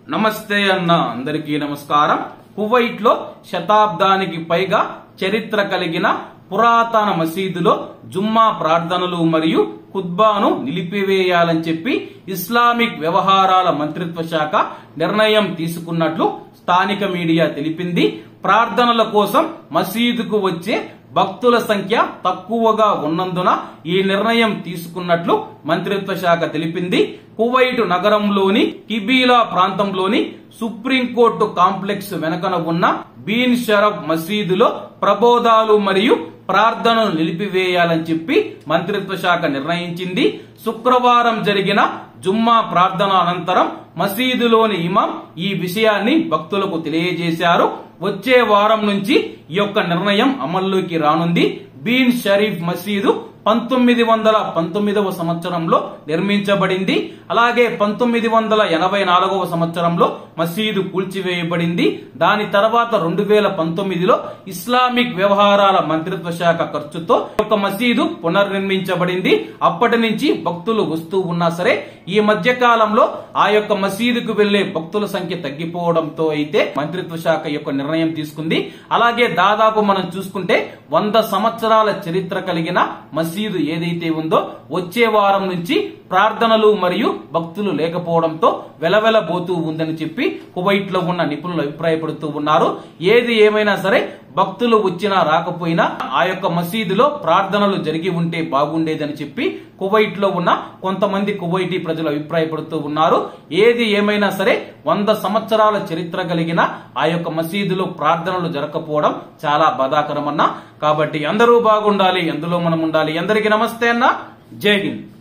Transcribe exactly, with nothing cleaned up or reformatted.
నమస్తే అన్న అందరికీ నమస్కారం. కువైట్ లో శతాబ్దానికి పైగా చరిత్ర కలిగిన పురాతన మసీదులో జుమ్మా ప్రార్థనలు మరియు ఖుత్బాను నిలిపివేయాలని చెప్పి ఇస్లామిక్ వ్యవహారాల మంత్రిత్వ శాఖ నిర్ణయం తీసుకున్నట్లు స్థానిక మీడియా తెలిపింది. ప్రార్థనల కోసం మసీదుకు వచ్చే భక్తుల సంఖ్య తక్కువగా ఉన్నందున ఈ నిర్ణయం తీసుకున్నట్లు మంత్రిత్వ శాఖ తెలిపింది. కువైట్ నగరంలోని కిబీలా ప్రాంతంలోని సుప్రీంకోర్టు కాంప్లెక్స్ వెనకన ఉన్న బీన్ షరఫ్ మసీదులో ప్రబోధాలు మరియు ప్రార్థనలు నిలిపివేయాలని చెప్పి మంత్రిత్వ శాఖ నిర్ణయించింది. శుక్రవారం జరిగిన జుమ్మా ప్రార్థన అనంతరం మసీదులోని ఇమాం ఈ విషయాన్ని భక్తులకు తెలియజేశారు. వచ్చే వారం నుంచి ఈ యొక్క నిర్ణయం అమల్లోకి రానుంది. బీన్ షరీఫ్ మసీదు పంతొమ్మిది వందల పంతొమ్మిదవ సంవత్సరంలో నిర్మించబడింది. అలాగే పంతొమ్మిది వందల ఎనభై నాలుగవ సంవత్సరంలో మసీదు కూల్చివేయబడింది. దాని తర్వాత రెండు వేల పంతొమ్మిదిలో ఇస్లామిక్ వ్యవహారాల మంత్రిత్వ శాఖ ఖర్చుతో ఒక మసీదు పునర్నిర్మించబడింది. అప్పటి నుంచి భక్తులు వస్తూ ఉన్నా సరే ఈ మధ్య కాలంలో ఆ యొక్క మసీదుకు వెళ్లే భక్తుల సంఖ్య తగ్గిపోవడంతో అయితే మంత్రిత్వ శాఖ యొక్క నిర్ణయం తీసుకుంది. అలాగే దాదాపు మనం చూసుకుంటే వంద సంవత్సరాల చరిత్ర కలిగిన మసీదు ఏదైతే ఉందో వచ్చే వారం నుంచి ప్రార్థనలు మరియు భక్తులు లేకపోవడంతో వెలవెలబోతూ ఉందని చెప్పి కువైట్ లో ఉన్న నిపుణులు అభిప్రాయపడుతూ ఉన్నారు. ఏది ఏమైనా సరే భక్తులు వచ్చినా రాకపోయినా ఆ యొక్క మసీదులో ప్రార్థనలు జరిగి ఉంటే బాగుండేదని చెప్పి కువైట్ లో ఉన్న కొంతమంది కువైటీ ప్రజలు అభిప్రాయపడుతూ ఉన్నారు. ఏది ఏమైనా సరే వంద సంవత్సరాల చరిత్ర కలిగిన ఆ యొక్క మసీదులో ప్రార్థనలు జరగకపోవడం చాలా బాధాకరమన్నా. కాబట్టి అందరూ బాగుండాలి, ఎందులో మనం ఉండాలి. అందరికీ నమస్తే అన్న, జై హింద్.